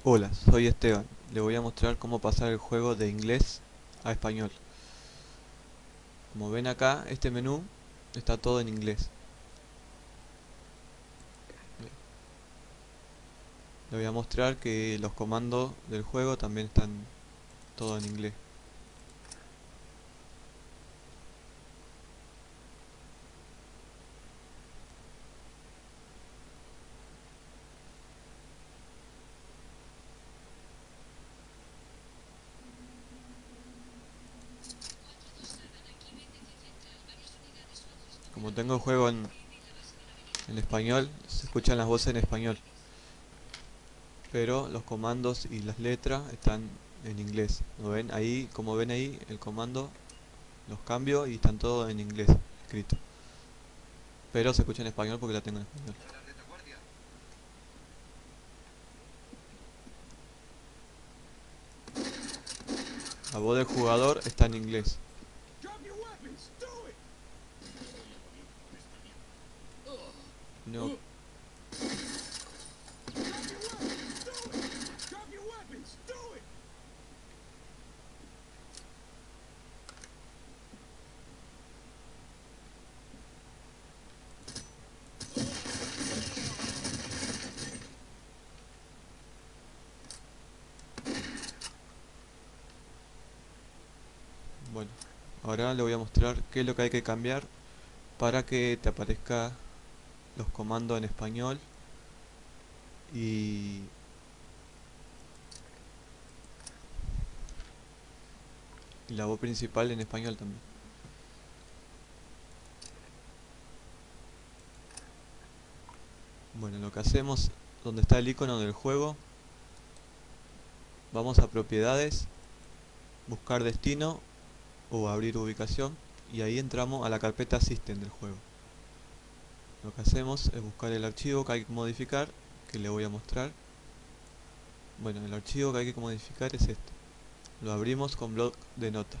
Hola, soy Esteban. Le voy a mostrar cómo pasar el juego de inglés a español. Como ven acá, este menú está todo en inglés. Le voy a mostrar que los comandos del juego también están todo en inglés. Como tengo el juego en español, se escuchan las voces en español, pero los comandos y las letras están en inglés. ¿Lo ven? Ahí, como ven ahí, el comando los cambio y están todos en inglés escrito. Pero se escucha en español porque la tengo en español. La voz del jugador está en inglés. No. Bueno, ahora le voy a mostrar qué es lo que hay que cambiar para que te aparezca los comandos en español y la voz principal en español también. Bueno, lo que hacemos, donde está el icono del juego, vamos a propiedades, buscar destino o abrir ubicación y ahí entramos a la carpeta System del juego. Lo que hacemos es buscar el archivo que hay que modificar, que le voy a mostrar. Bueno, el archivo que hay que modificar es este. Lo abrimos con bloc de nota.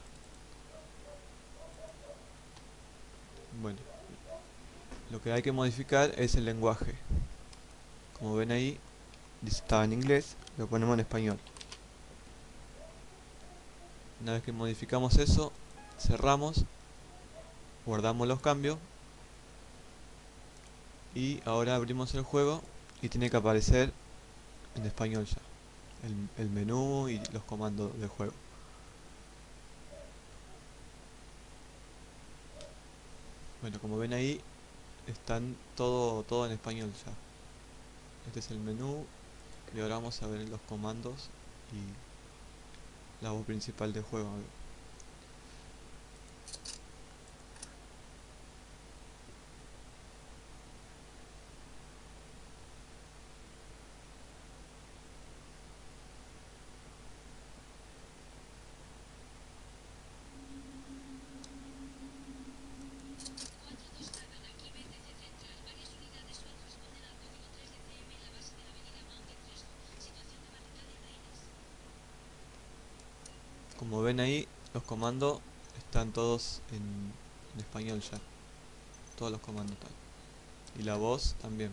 Bueno, lo que hay que modificar es el lenguaje. Como ven ahí, estaba en inglés, lo ponemos en español. Una vez que modificamos eso, cerramos, guardamos los cambios y ahora abrimos el juego y tiene que aparecer en español ya, el menú y los comandos del juego. Bueno, como ven ahí, están todo en español ya. Este es el menú y ahora vamos a ver los comandos y la voz principal del juego. Como ven ahí, los comandos están todos en español ya. Todos los comandos están. Y la voz también.